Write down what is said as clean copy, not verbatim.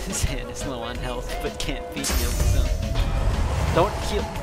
Zan is low on health, but can't beat me up his own. Don't heal.